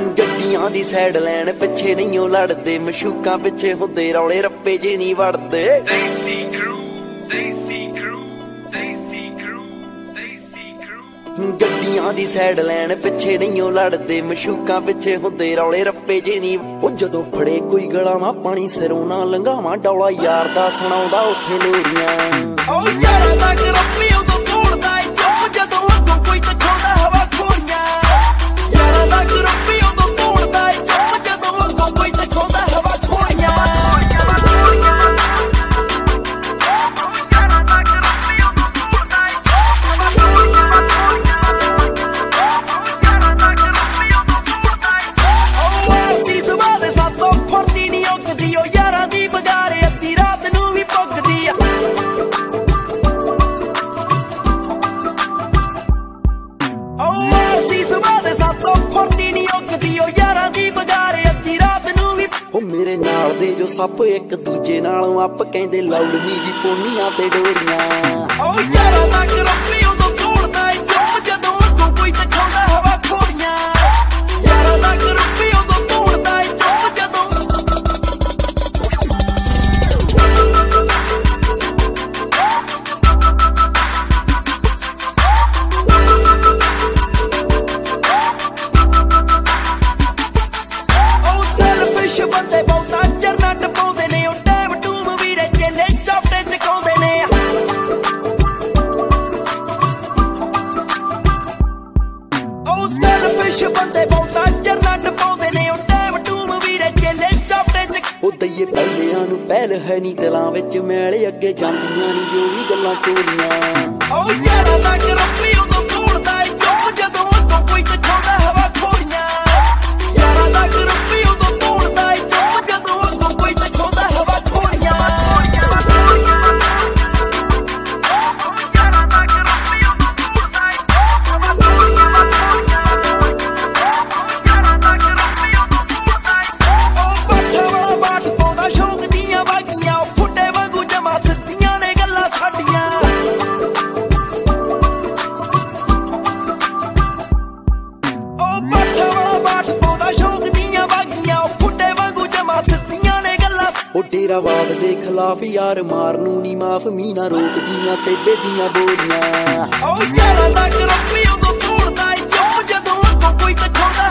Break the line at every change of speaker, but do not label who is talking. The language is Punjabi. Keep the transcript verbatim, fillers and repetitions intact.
ਗੱਡੀਆਂ ਦੀ ਸਾਈਡ ਲੈਣ ਪਿੱਛੇ ਨਹੀਂ ਉਹ ਲੜਦੇ, ਮਸ਼ੂਕਾਂ ਪਿੱਛੇ ਹੁੰਦੇ ਰੌਲੇ ਰੱਪੇ ਜੇ ਨਹੀਂ ਵੜਦੇ। ਗੱਡੀਆਂ ਦੀ ਸਾਈਡ ਲੈਣ ਪਿੱਛੇ ਨਹੀਂ ਉਹ ਲੜਦੇ, ਮਸ਼ੂਕਾਂ ਪਿੱਛੇ ਹੁੰਦੇ ਰੌਲੇ ਰੱਪੇ ਜੇ ਨਹੀਂ। ਉਹ ਜਦੋਂ ਫੜੇ ਕੋਈ ਗਲਾਵਾਂ ਪਾਣੀ ਸਿਰੋਂ ਨਾ ਲੰਘਾਵਾਂ, ਡੌਲਾ ਯਾਰ ਦਾ ਸੁਣਾਉਂਦਾ ਉੱਥੇ ਲੋਰੀਆਂ। ਉਹ ਯਾਰਾਂ ਦਾ ਗਰੱਪੀ ਉਦੋਂ ਤੋੜਦਾ ਏ ਚੁੱਪ, ਜਦੋਂ ਅੱਗੋਂ ਕੋਈ ਦਿਖਾਉਂਦਾ ਹਵਾ ਖੋਰੀਆਂ। ਯਾਰਾਂ ਦਾ ਗਰੱਪੀ ਉਦੋਂ ਤੋੜਦਾ ਏ ਚੁੱਪ, ਜਦੋਂ ਅੱਗੋਂ ਕੋਈ ਦਿਖਾਉਂਦਾ ਹਵਾ ਖੋਰੀਆਂ। ਉਹ ਯਾਰਾਂ ਦੀ ਬਗਾਰੇ ਅੱਧੀ ਰਾਤ ਨੂੰ ਵੀ ਪੁੱਗਦੀ ਆ। ਉਹ ਆਰਸੀ ਸੁਭਾ ਦੇ ਸਾਥੋਂ ਫੁਰਦੀ ਨੀ ਉੱਗਦੀ, ਉਹ ਯਾਰਾਂ ਦੀ ਬਗਾਰੇ ਅੱਧੀ ਰਾਤ ਨੂੰ ਵੀ। ਉਹ ਮੇਰੇ ਨਾਲ ਦੇ ਜੋ ਸੱਪ ਇੱਕ ਦੂਜੇ ਨਾਲੋਂ ਅੱਪ ਕਹਿੰਦੇ, ਲੌਲਮੀ ਜੀ ਪੋਨੀਆਂ ਤੇ ਡੋਰੀਆਂ। ਉਹ ਯਾਰਾਂ ਦਾ ਗਰੱਪੀ ਉਦੋਂ ਤੋੜਦਾ ਏ ਚੁੱਪ, ਜਦੋਂ ਅੱਗੋਂ ਕੋਈ ਦਿਖਾਉਂਦਾ ਹਵਾ ਖੋਰੀਆਂ। ਯਾਰਾਂ ਦਾ ਗਰੱਪੀ ਉਦੋਂ ਤੋੜਦਾ ਏ ਚੁੱਪ, ਜਦੋਂ ਬੰਦੇ ਬਹੁਤਾ ਚਰਨਾ ਟਪਾਉਂਦੇ ਨੇ, ਉਹ ਟਾਈਮ ਟੂਮ ਵੀਰੇ ਚੇਲੇ ਚਾਪਟੇ ਚਕਾਉਂਦੇ ਨੇ। ਉਹ ਸੈਲਫਿਸ਼ ਬੰਦੇ ਬਹੁਤਾ ਚਰਨਾ ਟਪਾਉਂਦੇ ਨੇ, ਉਹ ਟਾਈਮ ਟੂਮ ਵੀਰੇ ਚੇਲੇ ਚਾਪਟੇ ਚਕ। ਉਹ ਦਈਏ ਪਹਿਲਿਆਂ ਨੂੰ ਪਹਿਲ ਹੈ ਨੀ ਦਿਲਾਂ ਵਿੱਚ ਮੈਲ, ਅੱਗੇ ਜਾਂਦੀਆਂ ਨੀ ਜੋ ਵੀ ਗੱਲਾਂ ਚੋਰੀਆਂ। ਉਹ ਯਾਰਾਂ ਦਾ ਗਰੱਪੀ ਉਦੋਂ ਤੋੜਦਾ ਏ ਚੁੱਪ, ਜਦੋਂ ਅੱਗੋਂ ਕੋਈ ਦਿਖਾਉਂਦਾ ਹਵਾ ਖੋਰੀਆਂ। ਯਾਰਾਂ ਦਾ ਗਰੱਪੀ ਉਦੋਂ ਤੋੜਦਾ ਏ ਚੁੱਪ, ਜਦੋਂ ਅੱਗੋਂ ਕੋਈ ਦਿਖਾਉਂਦਾ ਹਵਾ ਖੋਰੀਆਂ। ਉਹ ਬਾਠਾ ਵਾਲਾ ਬਾਠ ਪਾਉਂਦਾ ਸ਼ੌਕ ਦੀਆਂ ਬਾਗੀਆਂ, ਉਹ ਫੁੱਟੇ ਵਾਂਗੂ ਜਮਾ ਸਿੱਧੀਆਂ ਨੇ ਗੱਲਾਂ ਸਾਡੀਆਂ। ਉਹ ਬਾਠਾ ਵਾਲਾ ਬਾਠ ਪਾਉਂਦਾ ਸ਼ੌਕ ਦੀਆਂ ਬਾਗੀਆਂ, ਉਹ ਫੁੱਟੇ ਵਾਂਗੂ ਜਮਾ ਸਿੱਧੀਆਂ ਨੇ ਗੱਲਾਂ। ਉਹ ਡੇਰਾਵਾਦ ਦੇ ਖਿਲਾਫ ਯਾਰ ਮਾਰ ਨੂੰ ਨੀ ਮਾਫ, ਮੀਨਾ ਰੋਕਦੀਆਂ ਸੇਬੇ ਦੀਆਂ ਬੋਰੀਆਂ। ਉਹ ਯਾਰਾਂ ਦਾ ਗਰੱਪੀ ਉਦੋਂ ਤੋੜਦਾ ਏ ਚੁੱਪ, ਜਦੋਂ ਅੱਗੋਂ ਕੋਈ ਦਿਖਾਉਂਦਾ